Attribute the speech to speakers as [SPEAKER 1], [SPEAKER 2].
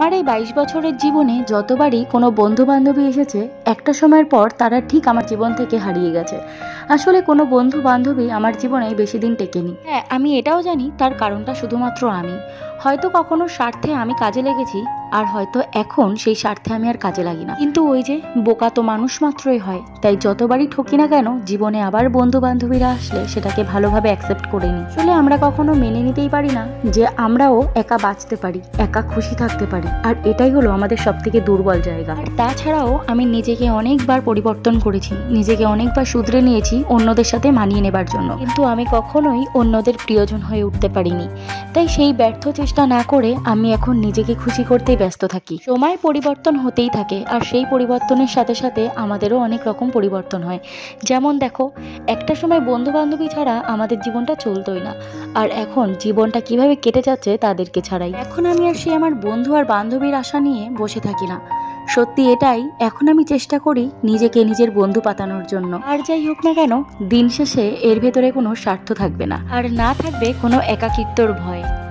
[SPEAKER 1] আমার এই 22 বছরের জীবনে যতবারই কোনো বন্ধু বান্ধবী এসেছে, একটা সময়ের পর তারা ঠিক আমার জীবন থেকে হারিয়ে গেছে। আসলে কোনো বন্ধু বান্ধবী আমার জীবনে বেশি দিন টেকেনি। হ্যাঁ, আমি এটাও জানি তার কারণটা শুধুমাত্র আমি। হয়তো কখনো স্বার্থে আমি কাজে লেগেছি, আর হয়তো এখন সেই স্বার্থে আমি আর কাজে লাগি না। কিন্তু ওই যে বোকা তো মানুষ মাত্রই হয়, তাই যতবারই ঠকি না কেন জীবনে আবার বন্ধু বান্ধবীরা আসলে সেটাকে ভালোভাবে অ্যাকসেপ্ট করে নিই। আসলে আমরা কখনো মেনে নিতেই পারি না যে আমরাও একা বাঁচতে পারি, একা খুশি থাকতে পারি, আর এটাই হলো আমাদের সব থেকে দুর্বল জায়গা। আর তাছাড়াও আমি নিজেকে অনেকবার পরিবর্তন করেছি, নিজেকে অনেকবার শুধরে নিয়েছি অন্যদের সাথে মানিয়ে নেবার জন্য, কিন্তু আমি কখনোই অন্যদের প্রিয়জন হয়ে উঠতে পারিনি। তাই সেই ব্যর্থ চেষ্টা না করে আমি এখন নিজেকে খুশি করতেই ব্যস্ত থাকি। সময় পরিবর্তন হতেই থাকে, আর সেই পরিবর্তনের সাথে সাথে আমাদেরও অনেক রকম পরিবর্তন হয়। যেমন দেখো, একটা সময় বন্ধু বান্ধবী ছাড়া আমাদের জীবনটা চলতোই না, আর এখন জীবনটা কিভাবে কেটে যাচ্ছে তাদেরকে ছাড়াই। এখন আমি আর সেই আমার বন্ধু আর বান্ধবীর আশা নিয়ে বসে থাকি না। সত্যি এটাই, এখন আমি চেষ্টা করি নিজেকে নিজের বন্ধু পাতানোর জন্য। আর যাই হোক না কেন, দিন শেষে এর ভেতরে কোনো স্বার্থ থাকবে না, আর না থাকবে কোনো একাকিত্বর ভয়।